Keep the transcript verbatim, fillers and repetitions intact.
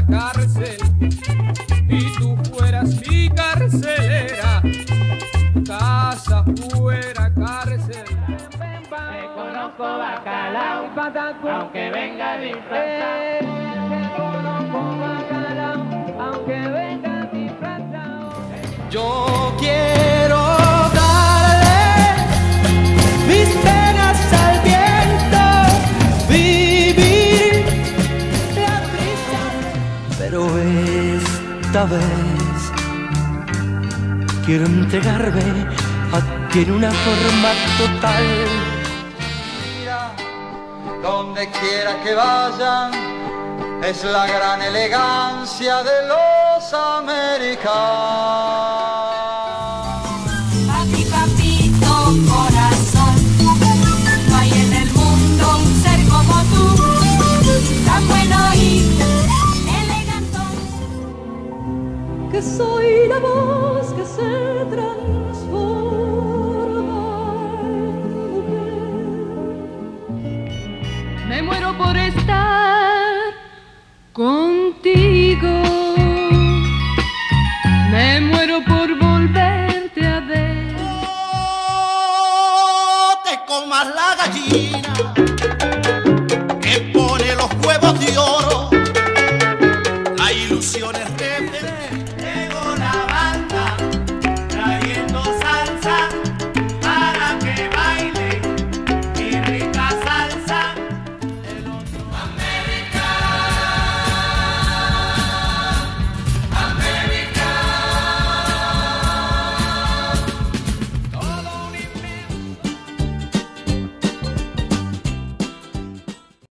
la cárcel y tú fueras mi carcelera, casa fuera cárcel. Te conozco bacalao, aunque venga disfrazado. Te conozco bacalao, aunque venga disfrazado. Yo quiero darle mis penas al viento, vivir la prisa. Pero esta vez quiero entregarme a ti en una forma total. Mira, donde quiera que vayan, es la gran elegancia de los americanos. Papi, papito, corazón, no hay en el mundo un ser como tú, tan bueno y elegantón, que soy la voz que se transforma en mujer. Me muero por estar contigo, me muero por volverte a ver. No te comas la gallina.